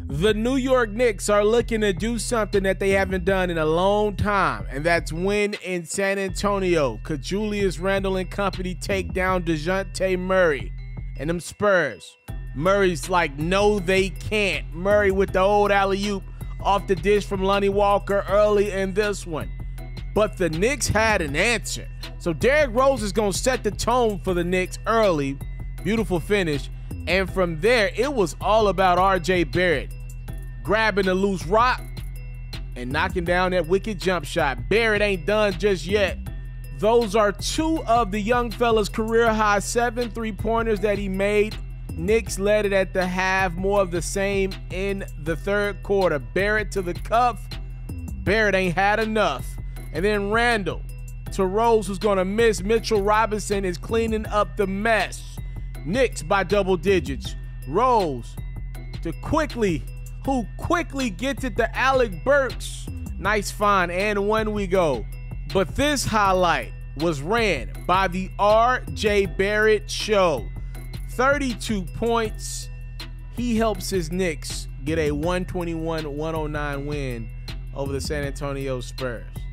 The New York Knicks are looking to do something that they haven't done in a long time, and that's win in San Antonio. Could Julius Randle and company take down DeJounte Murray and them Spurs? Murray's like, no, they can't. Murray with the old alley-oop off the dish from Lonnie Walker early in this one. But the Knicks had an answer. So Derrick Rose is going to set the tone for the Knicks early. Beautiful finish. And from there, it was all about R.J. Barrett grabbing the loose rock and knocking down that wicked jump shot. Barrett ain't done just yet. Those are two of the young fella's career high 7 3-pointers that he made. Knicks led it at the half, more of the same in the third quarter. Barrett to the cuff. Barrett ain't had enough. And then Randle to Rose, who's going to miss. Mitchell Robinson is cleaning up the mess. Knicks by double digits. Rose to Quickly, who quickly gets it to Alec Burks. Nice find, and one we go. But this highlight was ran by the R.J. Barrett Show. 32 points. He helps his Knicks get a 121-109 win over the San Antonio Spurs.